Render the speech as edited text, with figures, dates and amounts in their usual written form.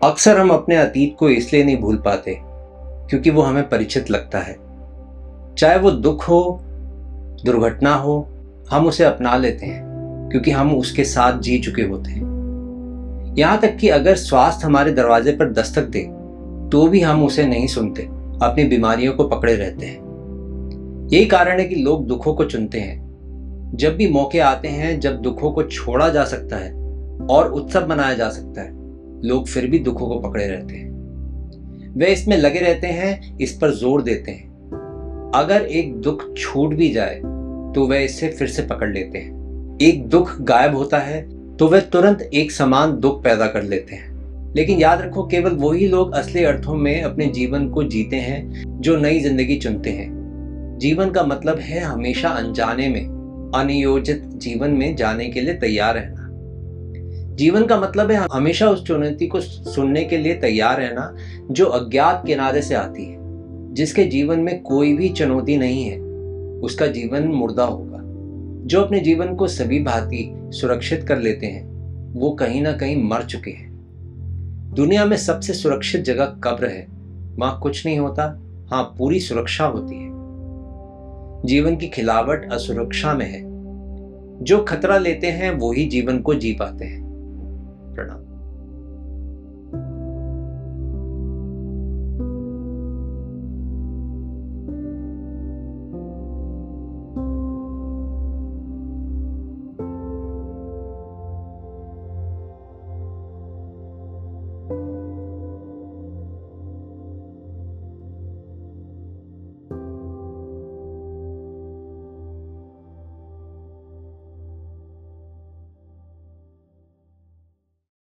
अक्सर हम अपने अतीत को इसलिए नहीं भूल पाते क्योंकि वो हमें परिचित लगता है। चाहे वो दुख हो, दुर्घटना हो, हम उसे अपना लेते हैं क्योंकि हम उसके साथ जी चुके होते हैं। यहाँ तक कि अगर स्वास्थ्य हमारे दरवाजे पर दस्तक दे तो भी हम उसे नहीं सुनते, अपनी बीमारियों को पकड़े रहते हैं। यही कारण है कि लोग दुखों को चुनते हैं। जब भी मौके आते हैं जब दुखों को छोड़ा जा सकता है और उत्सव मनाया जा सकता है, लोग फिर भी दुखों को पकड़े रहते हैं। वे इसमें लगे रहते हैं, इस पर जोर देते हैं। अगर एक दुख छूट भी जाए तो वे इसे फिर से पकड़ लेते हैं। एक दुख गायब होता है तो वे तुरंत एक समान दुख पैदा कर लेते हैं। लेकिन याद रखो, केवल वही लोग असली अर्थों में अपने जीवन को जीते हैं जो नई जिंदगी चुनते हैं। जीवन का मतलब है हमेशा अनजाने में, अनियोजित जीवन में जाने के लिए तैयार रहना। जीवन का मतलब है हमेशा उस चुनौती को सुनने के लिए तैयार रहना जो अज्ञात किनारे से आती है। जिसके जीवन में कोई भी चुनौती नहीं है उसका जीवन मुर्दा होगा। जो अपने जीवन को सभी भांति सुरक्षित कर लेते हैं वो कहीं ना कहीं मर चुके हैं। दुनिया में सबसे सुरक्षित जगह कब्र है। वहां कुछ नहीं होता, हाँ पूरी सुरक्षा होती है। जीवन की खिलावट असुरक्षा में है। जो खतरा लेते हैं वो ही जीवन को जी पाते हैं।